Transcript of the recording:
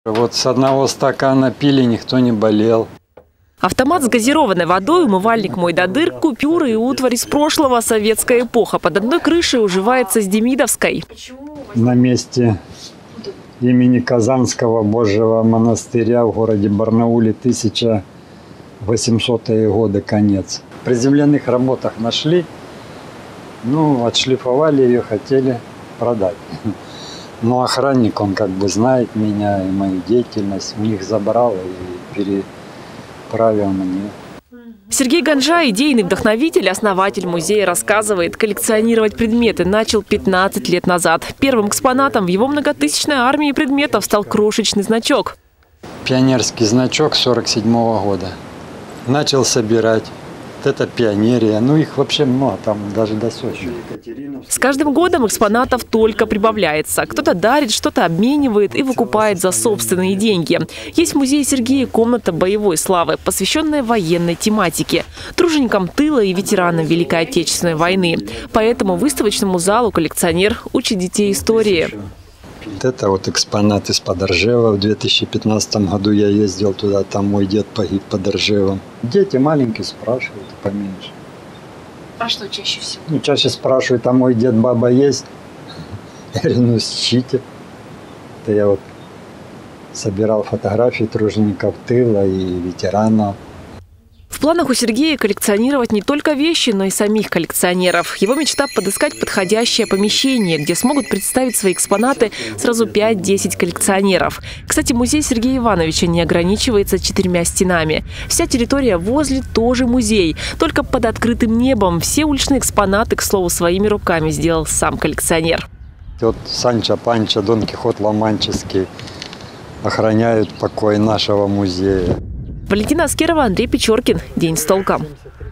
Вот с одного стакана пили, никто не болел. Автомат с газированной водой, умывальник мой до дыр, купюры и утварь из прошлого, советская эпоха. Под одной крышей уживается с Демидовской. На месте имени Казанского Божьего монастыря в городе Барнауле 1800-е годы конец. При земляных работах нашли, отшлифовали ее, хотели продать. Но охранник, он как бы знает меня и мою деятельность, у них забрал и переправил мне. Сергей Ганжа, идейный вдохновитель, основатель музея, рассказывает, коллекционировать предметы начал 15 лет назад. Первым экспонатом в его многотысячной армии предметов стал крошечный значок. Пионерский значок 1947 года. Начал собирать. Это пионерия. Их вообще много, там даже до Сочи. С каждым годом экспонатов только прибавляется. Кто-то дарит, что-то обменивает и выкупает за собственные деньги. Есть в музее Сергея комната боевой славы, посвященная военной тематике, труженикам тыла и ветеранам Великой Отечественной войны. Поэтому выставочному залу коллекционер учит детей истории. Это вот экспонат из-под Ржева. В 2015 году я ездил туда, там мой дед погиб под Ржевом. Дети маленькие спрашивают, поменьше. А что чаще всего? Чаще спрашивают, а мой дед, баба есть? Я говорю, ищите. Это я вот собирал фотографии тружеников тыла и ветеранов. В планах у Сергея коллекционировать не только вещи, но и самих коллекционеров. Его мечта – подыскать подходящее помещение, где смогут представить свои экспонаты сразу 5-10 коллекционеров. Кстати, музей Сергея Ивановича не ограничивается 4 стенами. Вся территория возле тоже музей, только под открытым небом. Все уличные экспонаты, к слову, своими руками сделал сам коллекционер. Вот Санчо Панчо, Дон Кихот Ла-Манческий охраняют покой нашего музея. Валентина Аскерова, Андрей Печоркин. День с толком.